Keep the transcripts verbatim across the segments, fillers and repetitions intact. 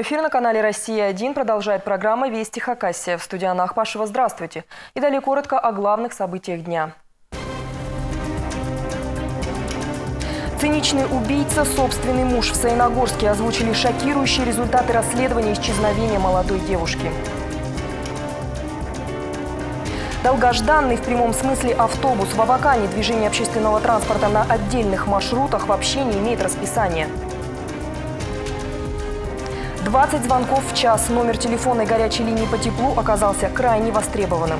Прямой эфир на канале «Россия один» продолжает программа «Вести Хакасия». В студии Анна Ахпашева. Здравствуйте. И далее коротко о главных событиях дня. Циничный убийца, собственный муж. В Саяногорске озвучили шокирующие результаты расследования исчезновения молодой девушки. Долгожданный в прямом смысле автобус. В Абакане движение общественного транспорта на отдельных маршрутах вообще не имеет расписания. двадцать звонков в час. Номер телефонной горячей линии по теплу оказался крайне востребованным.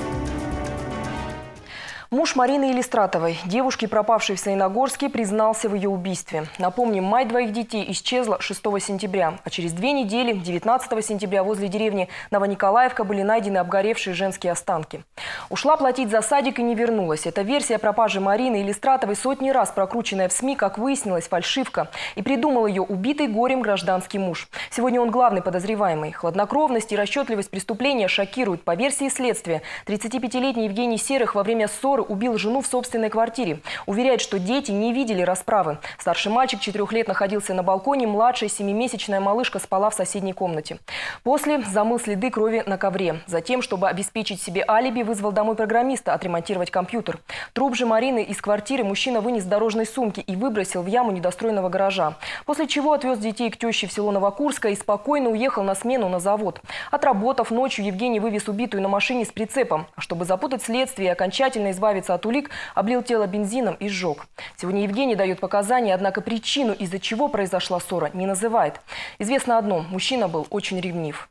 Муж Марины Елистратовой, девушки, пропавшей в Саяногорске, признался в ее убийстве. Напомним, мать двоих детей исчезла шестого сентября, а через две недели, девятнадцатого сентября, возле деревни Новониколаевка были найдены обгоревшие женские останки. Ушла платить за садик и не вернулась. Эта версия пропажи Марины Елистратовой, сотни раз прокрученная в СМИ, как выяснилось, фальшивка. И придумал ее убитый горем гражданский муж. Сегодня он главный подозреваемый. Хладнокровность и расчетливость преступления шокируют. По версии следствия, тридцатипятилетний Евгений Серых во время ссоры убил жену в собственной квартире. Уверяет, что дети не видели расправы. Старший мальчик четырех лет находился на балконе, младшая семимесячная малышка спала в соседней комнате. После замыл следы крови на ковре. Затем, чтобы обеспечить себе алиби, вызвал домой программиста отремонтировать компьютер. Труп же Марины из квартиры мужчина вынес в дорожной сумке и выбросил в яму недостроенного гаража. После чего отвез детей к теще в село Новокурское и спокойно уехал на смену на завод. Отработав ночью, Евгений вывез убитую на машине с прицепом. Чтобы запутать следствие и окончательно избавиться от улик, облил тело бензином и сжег. Сегодня Евгений дает показания, однако причину, из-за чего произошла ссора, не называет. Известно одно – мужчина был очень ревнив.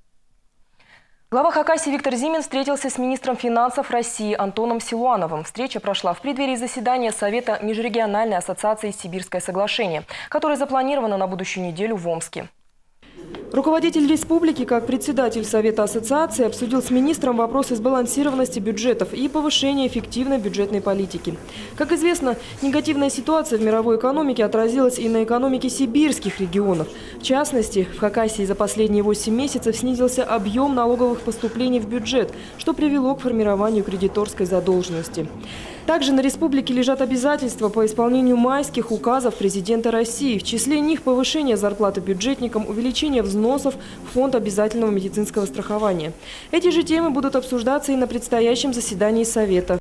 Глава Хакасии Виктор Зимин встретился с министром финансов России Антоном Силуановым. Встреча прошла в преддверии заседания Совета Межрегиональной ассоциации «Сибирское соглашение», которое запланировано на будущую неделю в Омске. Руководитель республики, как председатель Совета ассоциации, обсудил с министром вопросы сбалансированности бюджетов и повышения эффективной бюджетной политики. Как известно, негативная ситуация в мировой экономике отразилась и на экономике сибирских регионов. В частности, в Хакасии за последние восемь месяцев снизился объем налоговых поступлений в бюджет, что привело к формированию кредиторской задолженности. Также на республике лежат обязательства по исполнению майских указов президента России. В числе них повышение зарплаты бюджетникам, увеличение взносов в фонд обязательного медицинского страхования. Эти же темы будут обсуждаться и на предстоящем заседании Совета.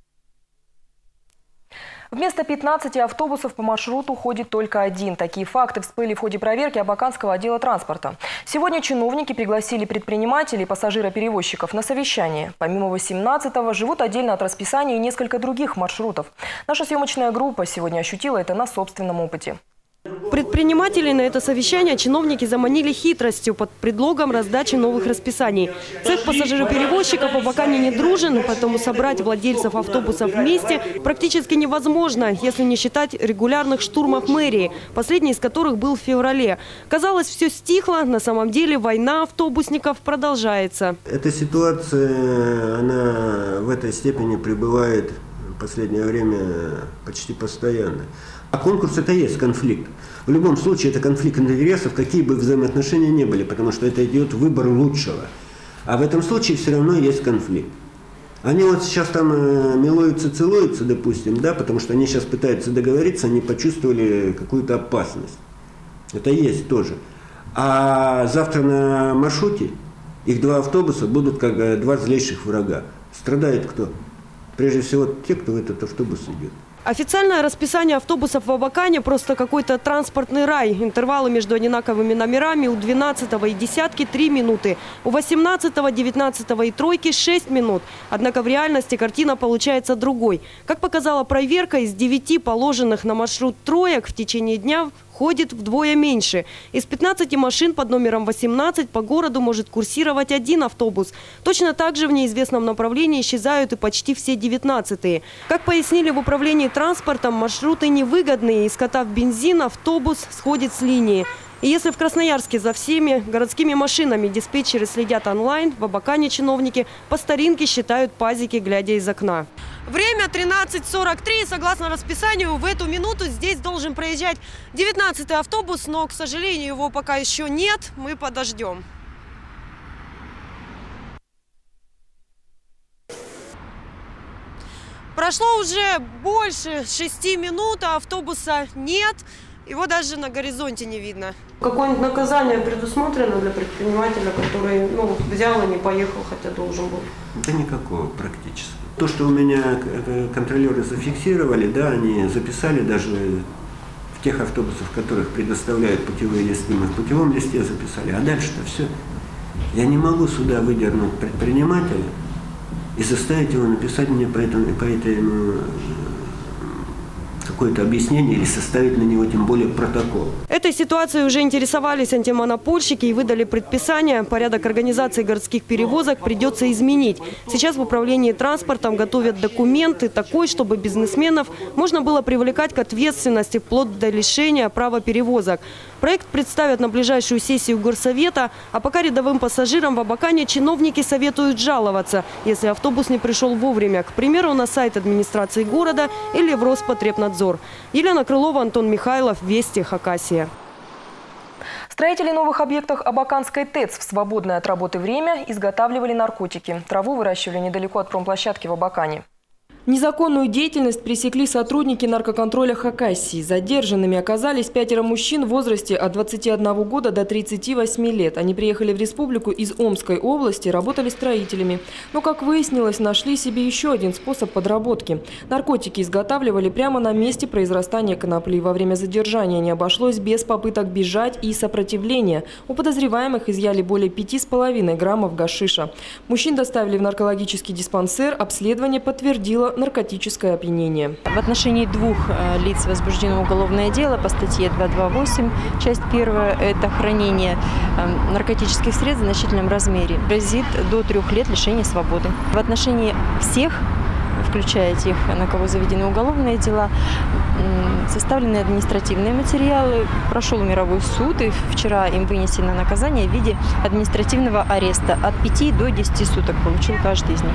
Вместо пятнадцати автобусов по маршруту ходит только один. Такие факты всплыли в ходе проверки Абаканского отдела транспорта. Сегодня чиновники пригласили предпринимателей и пассажироперевозчиков на совещание. Помимо восемнадцатого живут отдельно от расписания и несколько других маршрутов. Наша съемочная группа сегодня ощутила это на собственном опыте. Предпринимателей на это совещание чиновники заманили хитростью под предлогом раздачи новых расписаний. Цех пассажироперевозчиков в Абакане не дружен, поэтому собрать владельцев автобусов вместе практически невозможно, если не считать регулярных штурмов мэрии, последний из которых был в феврале. Казалось, все стихло, на самом деле война автобусников продолжается. Эта ситуация, она в этой степени пребывает в последнее время почти постоянно. А конкурс – это и есть конфликт. В любом случае, это конфликт интересов, какие бы взаимоотношения ни были, потому что это идет выбор лучшего. А в этом случае все равно есть конфликт. Они вот сейчас там э, милуются, целуются, допустим, да, потому что они сейчас пытаются договориться, они почувствовали какую-то опасность. Это есть тоже. А завтра на маршруте их два автобуса будут как э, два злейших врага. Страдает кто? Прежде всего те, кто в этот автобус идет. Официальное расписание автобусов в Абакане просто какой-то транспортный рай. Интервалы между одинаковыми номерами у двенадцатого и десятки три минуты, у восемнадцатого, девятнадцатого и тройки шесть минут. Однако в реальности картина получается другой. Как показала проверка, из девяти положенных на маршрут троек в течение дня ходит вдвое меньше. Из пятнадцати машин под номером восемнадцать по городу может курсировать один автобус. Точно так же в неизвестном направлении исчезают и почти все девятнадцатые. Как пояснили в управлении транспортом, маршруты невыгодные. Искотав бензин, автобус сходит с линии. И если в Красноярске за всеми городскими машинами диспетчеры следят онлайн, в Абакане чиновники по старинке считают пазики, глядя из окна. Время тринадцать сорок три. Согласно расписанию, в эту минуту здесь должен проезжать девятнадцатый автобус, но, к сожалению, его пока еще нет. Мы подождем. Прошло уже больше шести минут, а автобуса нет. Его даже на горизонте не видно. Какое-нибудь наказание предусмотрено для предпринимателя, который ну, взял и не поехал, хотя должен был? Да никакого практически. То, что у меня контролеры зафиксировали, да, они записали даже в тех автобусах, в которых предоставляют путевые листы, мы в путевом листе записали, а дальше-то все. Я не могу сюда выдернуть предпринимателя и заставить его написать мне по этому, по этому какое-то объяснение или составить на него тем более протокол. Этой ситуацией уже интересовались антимонопольщики и выдали предписание. Порядок организации городских перевозок придется изменить. Сейчас в управлении транспортом готовят документы такой, чтобы бизнесменов можно было привлекать к ответственности вплоть до лишения права перевозок. Проект представят на ближайшую сессию Горсовета, а пока рядовым пассажирам в Абакане чиновники советуют жаловаться, если автобус не пришел вовремя, к примеру, на сайт администрации города или в Роспотребнадзор. Елена Крылова, Антон Михайлов, Вести, Хакасия. Строители новых объектов Абаканской ТЭЦ в свободное от работы время изготавливали наркотики. Траву выращивали недалеко от промплощадки в Абакане. Незаконную деятельность пресекли сотрудники наркоконтроля Хакасии. Задержанными оказались пятеро мужчин в возрасте от двадцати одного года до тридцати восьми лет. Они приехали в республику из Омской области, работали строителями. Но, как выяснилось, нашли себе еще один способ подработки. Наркотики изготавливали прямо на месте произрастания конопли. Во время задержания не обошлось без попыток бежать и сопротивления. У подозреваемых изъяли более пяти с половиной граммов гашиша. Мужчин доставили в наркологический диспансер. Обследование подтвердило наркотическое опьянение. В отношении двух лиц возбуждено уголовное дело по статье двести двадцать восемь, часть первая. Это хранение наркотических средств в значительном размере. Грозит до трех лет лишения свободы. В отношении всех, включая тех, на кого заведены уголовные дела, составлены административные материалы. Прошел мировой суд, и вчера им вынесено наказание в виде административного ареста. От пяти до десяти суток получил каждый из них.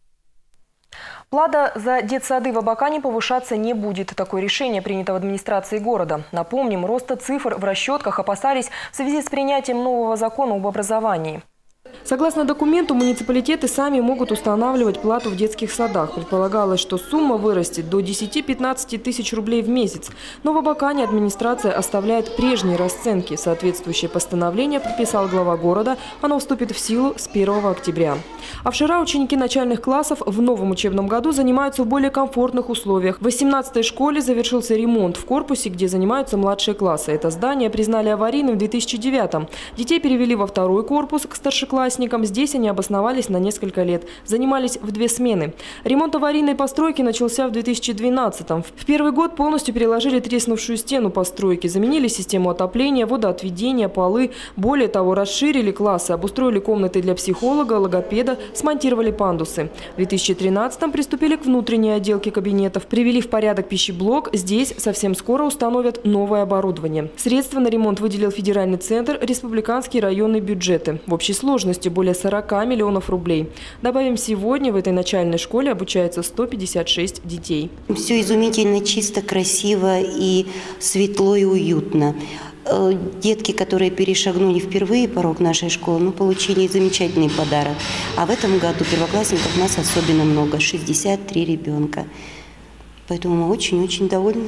Плата за детсады в Абакане повышаться не будет. Такое решение принято в администрации города. Напомним, роста цифр в расчетках опасались в связи с принятием нового закона об образовании. Согласно документу, муниципалитеты сами могут устанавливать плату в детских садах. Предполагалось, что сумма вырастет до десяти-пятнадцати тысяч рублей в месяц. Но в Абакане администрация оставляет прежние расценки. Соответствующее постановление подписал глава города. Оно вступит в силу с первого октября. А вчера ученики начальных классов в новом учебном году занимаются в более комфортных условиях. В восемнадцатой школе завершился ремонт в корпусе, где занимаются младшие классы. Это здание признали аварийным в две тысячи девятом. Детей перевели во второй корпус к старшеклассникам. Здесь они обосновались на несколько лет. Занимались в две смены. Ремонт аварийной постройки начался в две тысячи двенадцатом. В первый год полностью переложили треснувшую стену постройки, заменили систему отопления, водоотведения, полы. Более того, расширили классы, обустроили комнаты для психолога, логопеда, смонтировали пандусы. В две тысячи тринадцатом приступили к внутренней отделке кабинетов, привели в порядок пищеблок. Здесь совсем скоро установят новое оборудование. Средства на ремонт выделил федеральный центр, республиканские районные бюджеты. В общей сложности более сорока миллионов рублей. Добавим, сегодня в этой начальной школе обучается сто пятьдесят шесть детей. Все изумительно, чисто, красиво и светло и уютно. Детки, которые перешагнули впервые порог нашей школы, ну, получили замечательный подарок. А в этом году первоклассников у нас особенно много – шестьдесят три ребенка. Поэтому мы очень-очень довольны.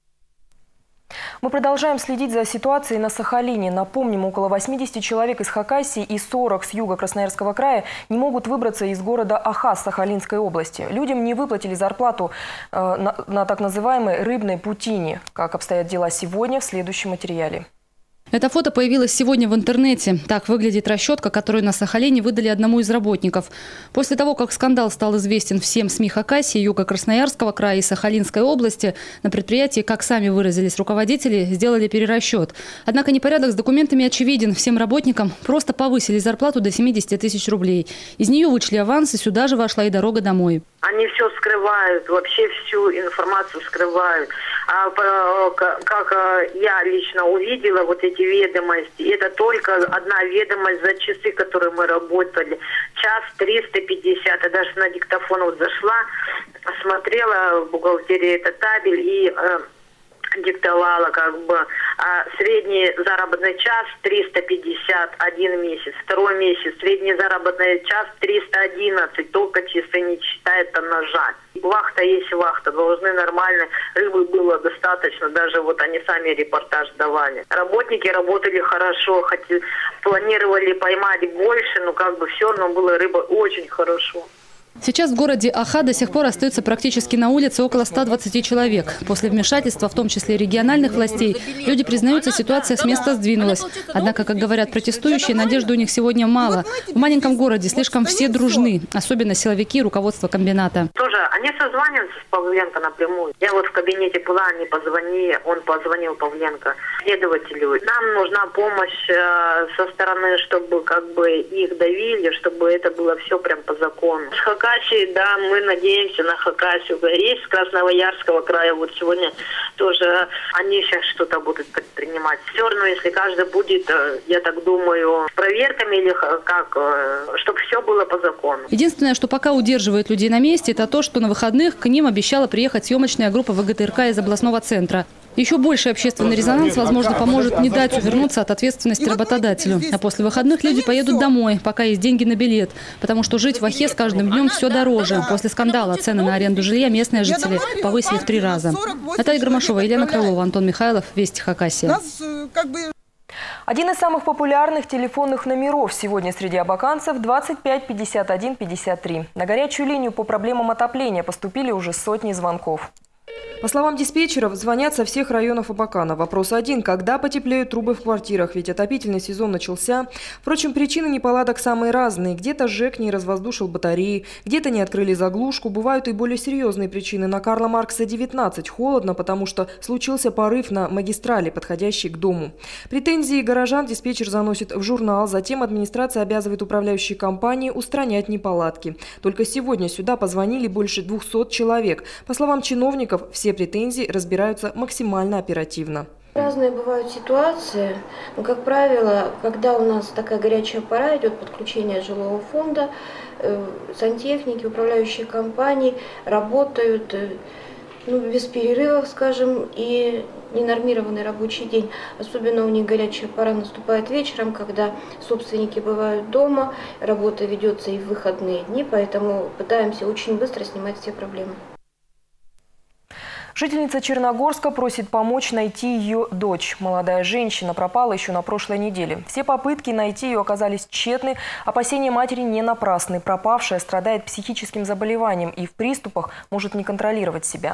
Мы продолжаем следить за ситуацией на Сахалине. Напомним, около восьмидесяти человек из Хакасии и сорока с юга Красноярского края не могут выбраться из города Ахас Сахалинской области. Людям не выплатили зарплату э, на, на так называемой рыбной путине. Как обстоят дела сегодня, в следующем материале. Это фото появилось сегодня в интернете. Так выглядит расчетка, которую на Сахалине выдали одному из работников. После того, как скандал стал известен всем СМИ Хакасии, юга Красноярского края и Сахалинской области, на предприятии, как сами выразились руководители, сделали перерасчет. Однако непорядок с документами очевиден. Всем работникам просто повысили зарплату до семидесяти тысяч рублей. Из нее вычли аванс, и сюда же вошла и дорога домой. Они все скрывают, вообще всю информацию скрывают. А как я лично увидела вот эти ведомости, это только одна ведомость за часы, которые мы работали. Час триста пятьдесят. Я даже на диктофон вот зашла, смотрела в бухгалтерии этот табель и э, диктовала как бы. А средний заработный час триста пятьдесят один месяц. Второй месяц средний заработный час триста одиннадцать. Только часы не считает, а нажать. Вахта есть вахта, должны нормально, рыбы было достаточно, даже вот они сами репортаж давали. Работники работали хорошо, хотя планировали поймать больше, но как бы все равно было рыба очень хорошо. Сейчас в городе Аха до сих пор остается практически на улице около ста двадцати человек. После вмешательства, в том числе региональных властей, люди признаются, ситуация с места сдвинулась. Однако, как говорят протестующие, надежды у них сегодня мало. В маленьком городе слишком все дружны, особенно силовики и руководство комбината. Тоже они созваниваются с Павленко напрямую. Я вот в кабинете была, они позвонили, он позвонил Павленко следователю. Нам нужна помощь э, со стороны, чтобы как бы их давили, чтобы это было все прям по закону. Хакасии, да, мы надеемся на Хакасию. Есть с Красноярского края, вот сегодня тоже они сейчас что-то будут предпринимать. Все равно, если каждый будет, я так думаю, с проверками или как, чтобы все было по закону. Единственное, что пока удерживает людей на месте, это то, что на выходных к ним обещала приехать съемочная группа ВГТРК из областного центра. Еще больший общественный резонанс, возможно, поможет не дать увернуться от ответственности работодателю. А после выходных люди поедут домой, пока есть деньги на билет. Потому что жить в Ахе с каждым днем все дороже. После скандала цены на аренду жилья местные жители повысили в три раза. Наталья Громашова, Елена Крылова, Антон Михайлов, Вести Хакасия. Один из самых популярных телефонных номеров сегодня среди абаканцев – двадцать пять пятьдесят один пятьдесят три. На горячую линию по проблемам отопления поступили уже сотни звонков. По словам диспетчеров, звонят со всех районов Абакана. Вопрос один – когда потеплеют трубы в квартирах? Ведь отопительный сезон начался. Впрочем, причины неполадок самые разные. Где-то ЖЭК не развоздушил батареи, где-то не открыли заглушку. Бывают и более серьезные причины. На Карла Маркса девятнадцать холодно, потому что случился порыв на магистрали, подходящей к дому. Претензии горожан диспетчер заносит в журнал. Затем администрация обязывает управляющие компании устранять неполадки. Только сегодня сюда позвонили больше двухсот человек. По словам чиновников, все претензии разбираются максимально оперативно. Разные бывают ситуации. Но, как правило, когда у нас такая горячая пора, идет подключение жилого фонда, э, сантехники, управляющие компании работают э, ну, без перерывов, скажем, и ненормированный рабочий день. Особенно у них горячая пора наступает вечером, когда собственники бывают дома, работа ведется и в выходные дни, поэтому пытаемся очень быстро снимать все проблемы. Жительница Черногорска просит помочь найти ее дочь. Молодая женщина пропала еще на прошлой неделе. Все попытки найти ее оказались тщетны. Опасения матери не напрасны. Пропавшая страдает психическим заболеванием и в приступах может не контролировать себя.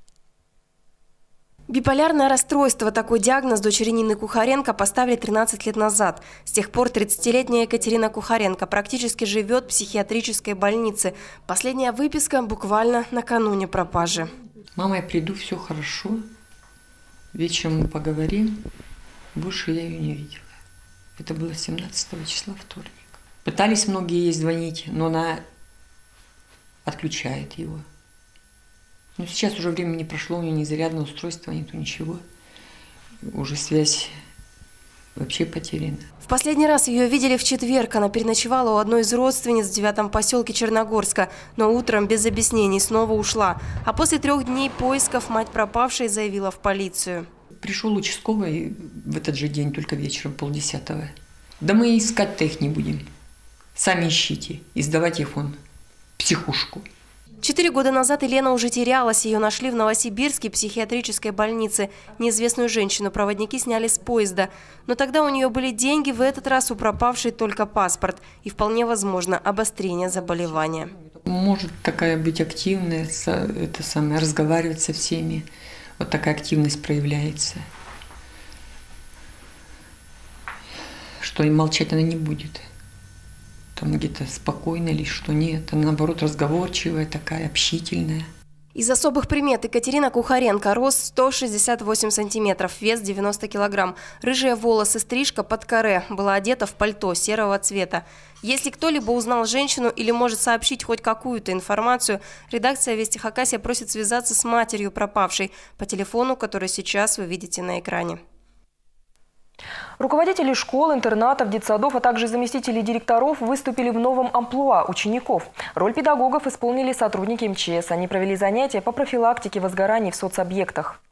Биполярное расстройство – такой диагноз дочери Нины Кухаренко поставили тринадцать лет назад. С тех пор тридцатилетняя Екатерина Кухаренко практически живет в психиатрической больнице. Последняя выписка буквально накануне пропажи. Мама, я приду, все хорошо. Вечером мы поговорим. Больше я ее не видела. Это было семнадцатого числа, вторник. Пытались многие ей звонить, но она отключает его. Но сейчас уже времени прошло, у нее ни зарядного устройства, нету ничего. Уже связь вообще потеряна. В последний раз ее видели в четверг. Она переночевала у одной из родственниц в девятом поселке Черногорска, но утром без объяснений снова ушла. А после трех дней поисков мать пропавшей заявила в полицию. Пришел участковый в этот же день, только вечером, полдесятого. Да мы искать-то их не будем. Сами ищите и сдавать их вон в психушку. Четыре года назад Елена уже терялась. Ее нашли в Новосибирской психиатрической больнице. Неизвестную женщину проводники сняли с поезда. Но тогда у нее были деньги, в этот раз у пропавшей только паспорт. И вполне возможно обострение заболевания. Может такая быть активная, это самое, разговаривать со всеми. Вот такая активность проявляется. Что и молчать она не будет. Там где-то спокойно или что нет. Она, наоборот, разговорчивая, такая, общительная. Из особых примет Екатерина Кухаренко. Рост сто шестьдесят восемь сантиметров, вес девяносто килограмм. Рыжие волосы, стрижка под каре. Была одета в пальто серого цвета. Если кто-либо узнал женщину или может сообщить хоть какую-то информацию, редакция Вести Хакасия просит связаться с матерью пропавшей по телефону, который сейчас вы видите на экране. Руководители школ, интернатов, детсадов, а также заместители директоров выступили в новом амплуа учеников. Роль педагогов исполнили сотрудники эм че эс. Они провели занятия по профилактике возгораний в соцобъектах.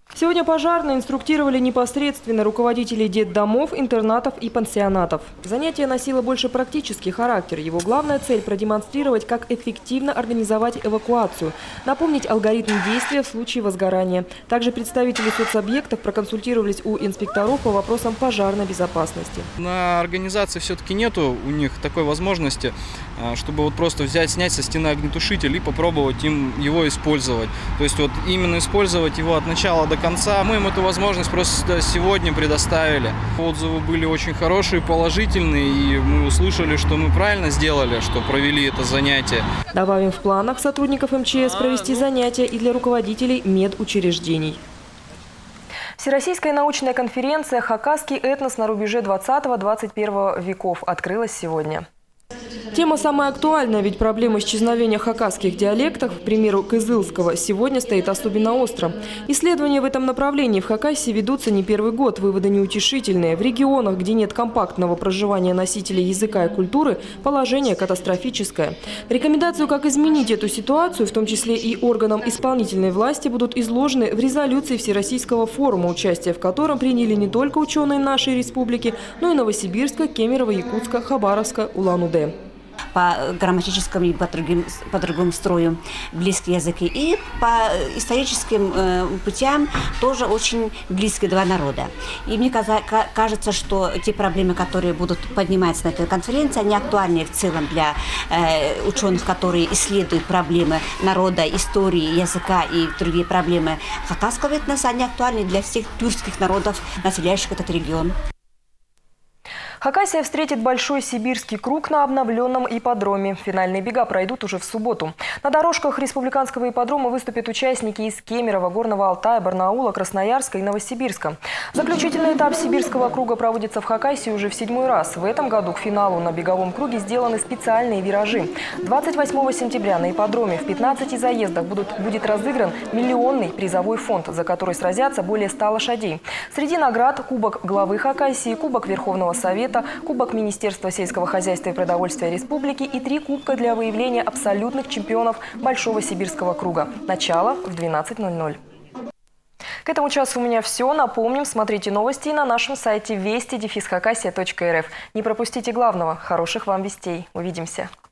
Сегодня пожарные инструктировали непосредственно руководителей детдомов, интернатов и пансионатов. Занятие носило больше практический характер. Его главная цель – продемонстрировать, как эффективно организовать эвакуацию, напомнить алгоритм действия в случае возгорания. Также представители соцобъектов проконсультировались у инспекторов по вопросам пожарной безопасности. На организации все-таки нету у них такой возможности, чтобы вот просто взять, снять со стены огнетушитель и попробовать им его использовать. То есть вот именно использовать его от начала до конца. Мы им эту возможность просто сегодня предоставили. Отзывы были очень хорошие, положительные, и мы услышали, что мы правильно сделали, что провели это занятие. Добавим, в планах сотрудников эм че эс провести занятия и для руководителей медучреждений. Всероссийская научная конференция «Хакасский этнос на рубеже двадцатого-двадцать первого веков» открылась сегодня. Тема самая актуальная, ведь проблема исчезновения хакасских диалектов, к примеру, кызылского, сегодня стоит особенно остро. Исследования в этом направлении в Хакасии ведутся не первый год, выводы неутешительные. В регионах, где нет компактного проживания носителей языка и культуры, положение катастрофическое. Рекомендацию, как изменить эту ситуацию, в том числе и органам исполнительной власти, будут изложены в резолюции Всероссийского форума, участие в котором приняли не только ученые нашей республики, но и Новосибирска, Кемерово, Якутска, Хабаровска, Улан-Удэ. По грамматическому и по другим, по другому строю близкие языки. И по историческим э, путям тоже очень близкие два народа. И мне кажется, что те проблемы, которые будут подниматься на этой конференции, они актуальны в целом для э, ученых, которые исследуют проблемы народа, истории, языка и другие проблемы хакасского этноса. Они актуальны для всех тюркских народов, населяющих этот регион. Хакасия встретит Большой Сибирский круг на обновленном ипподроме. Финальные бега пройдут уже в субботу. На дорожках республиканского ипподрома выступят участники из Кемерово, Горного Алтая, Барнаула, Красноярска и Новосибирска. Заключительный этап Сибирского круга проводится в Хакасии уже в седьмой раз. В этом году к финалу на беговом круге сделаны специальные виражи. двадцать восьмого сентября на ипподроме в пятнадцати заездах будут, будет разыгран миллионный призовой фонд, за который сразятся более ста лошадей. Среди наград – Кубок главы Хакасии, Кубок Верховного Совета, Кубок Министерства сельского хозяйства и продовольствия республики и три кубка для выявления абсолютных чемпионов Большого Сибирского круга. Начало в двенадцать ноль ноль. К этому часу у меня все. Напомним, смотрите новости на нашем сайте вести дефис хакасия точка эр эф. Не пропустите главного. Хороших вам вестей. Увидимся.